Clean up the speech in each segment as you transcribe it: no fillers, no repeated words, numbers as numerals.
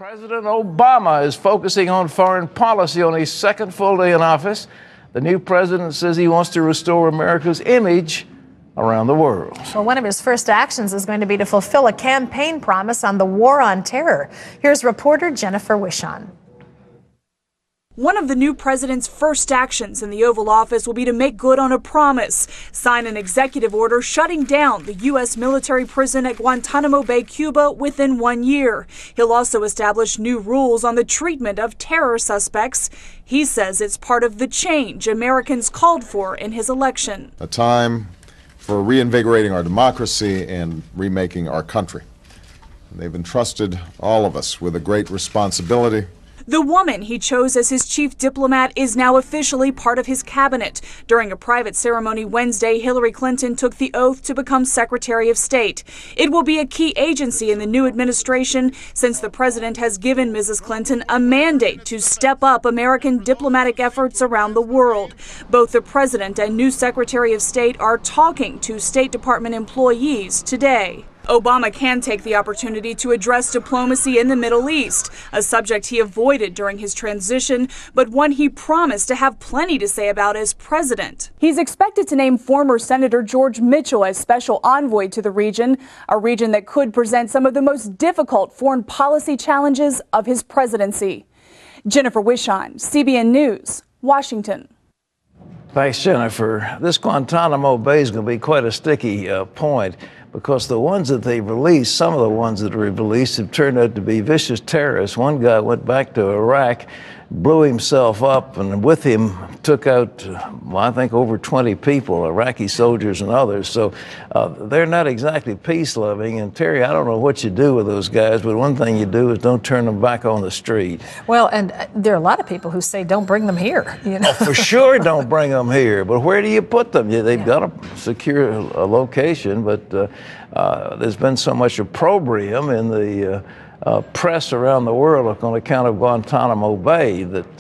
President Obama is focusing on foreign policy on his second full day in office. The new president says he wants to restore America's image around the world. Well, one of his first actions is going to be to fulfill a campaign promise on the war on terror. Here's reporter Jennifer Wishon. One of the new president's first actions in the Oval Office will be to make good on a promise, sign an executive order shutting down the U.S. military prison at Guantanamo Bay, Cuba within 1 year. He'll also establish new rules on the treatment of terror suspects. He says it's part of the change Americans called for in his election. A time for reinvigorating our democracy and remaking our country. They've entrusted all of us with a great responsibility. The woman he chose as his chief diplomat is now officially part of his cabinet. During a private ceremony Wednesday, Hillary Clinton took the oath to become Secretary of State. It will be a key agency in the new administration since the president has given Mrs. Clinton a mandate to step up American diplomatic efforts around the world. Both the president and new Secretary of State are talking to State Department employees today. Obama can take the opportunity to address diplomacy in the Middle East, a subject he avoided during his transition, but one he promised to have plenty to say about as president. He's expected to name former Senator George Mitchell as special envoy to the region, a region that could present some of the most difficult foreign policy challenges of his presidency. Jennifer Wishon, CBN News, Washington. Thanks, Jennifer. This Guantanamo Bay is going to be quite a sticky point, because the ones that they released, some of the ones that were released have turned out to be vicious terrorists. One guy went back to Iraq, blew himself up, and with him took out, I think, over 20 people, Iraqi soldiers and others. So they're not exactly peace-loving. And Terry, I don't know what you do with those guys, but one thing you do is don't turn them back on the street. Well, and there are a lot of people who say don't bring them here. You know? Oh, for sure, don't bring them here. But where do you put them? They've got to secure a location, but there's been so much opprobrium in the press around the world on account of Guantanamo Bay that,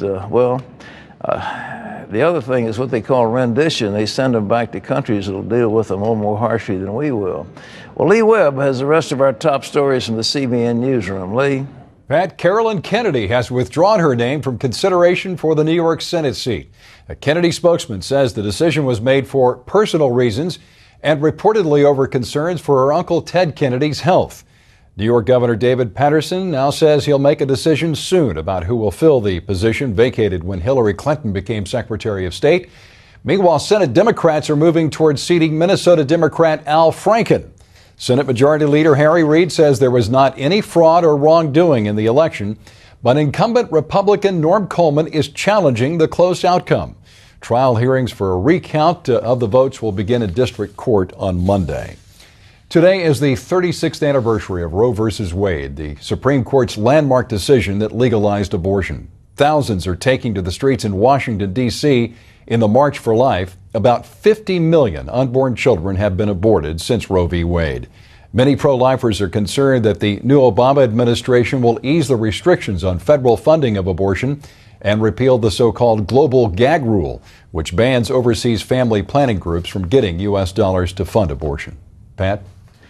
the other thing is what they call rendition. They send them back to countries that will deal with them a little more harshly than we will. Well, Lee Webb has the rest of our top stories from the CBN newsroom. Lee? Pat, Carolyn Kennedy has withdrawn her name from consideration for the New York Senate seat. A Kennedy spokesman says the decision was made for personal reasons and reportedly over concerns for her uncle Ted Kennedy's health. New York Governor David Paterson now says he'll make a decision soon about who will fill the position vacated when Hillary Clinton became Secretary of State. Meanwhile, Senate Democrats are moving towards seating Minnesota Democrat Al Franken. Senate Majority Leader Harry Reid says there was not any fraud or wrongdoing in the election, but incumbent Republican Norm Coleman is challenging the close outcome. Trial hearings for a recount of the votes will begin in district court on Monday. Today is the 36th anniversary of Roe v. Wade, the Supreme Court's landmark decision that legalized abortion. Thousands are taking to the streets in Washington, D.C. in the March for Life. About 50 million unborn children have been aborted since Roe v. Wade. Many pro-lifers are concerned that the new Obama administration will ease the restrictions on federal funding of abortion and repeal the so-called global gag rule, which bans overseas family planning groups from getting U.S. dollars to fund abortion. Pat?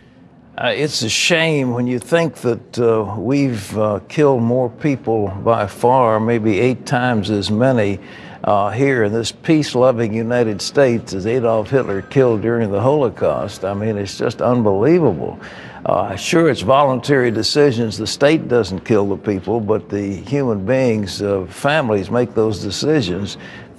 It's a shame when you think that we've killed more people by far, maybe 8 times as many here in this peace-loving United States as Adolf Hitler killed during the Holocaust. I mean, it's just unbelievable. Sure, it's voluntary decisions. The state doesn't kill the people, but the human beings, families make those decisions.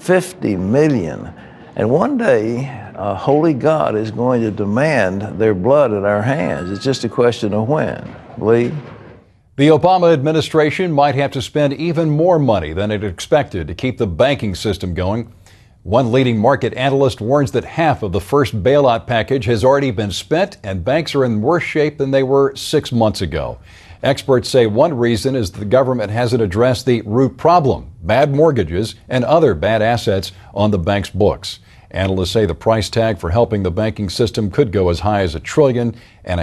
50 million. And one day, holy God is going to demand their blood at our hands. It's just a question of when. Lee? The Obama administration might have to spend even more money than it expected to keep the banking system going. One leading market analyst warns that half of the first bailout package has already been spent, and banks are in worse shape than they were 6 months ago. Experts say one reason is the government hasn't addressed the root problem, bad mortgages and other bad assets on the bank's books. Analysts say the price tag for helping the banking system could go as high as $1.5 trillion.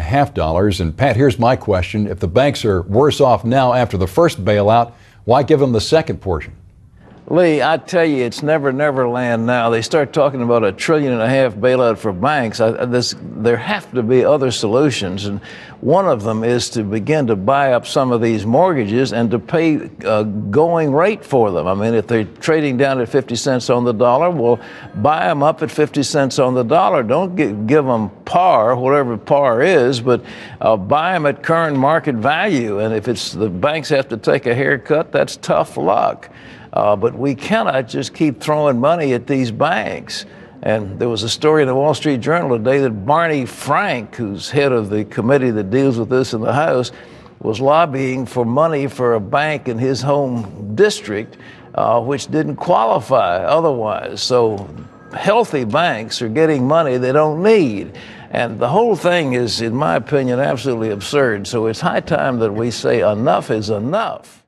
And Pat, here's my question. If the banks are worse off now after the first bailout, why give them the second portion? Lee, I tell you, it's never land now. They start talking about $1.5 trillion bailout for banks. There have to be other solutions, and one of them is to begin to buy up some of these mortgages and to pay going rate for them. I mean, if they're trading down at 50 cents on the dollar, well, buy them up at 50 cents on the dollar. Don't give them par, whatever par is, but buy them at current market value. And if it's the banks have to take a haircut, that's tough luck. But we cannot just keep throwing money at these banks. And there was a story in the Wall Street Journal today that Barney Frank, who's head of the committee that deals with this in the House, was lobbying for money for a bank in his home district, which didn't qualify otherwise. So healthy banks are getting money they don't need. And the whole thing is, in my opinion, absolutely absurd. So it's high time that we say enough is enough.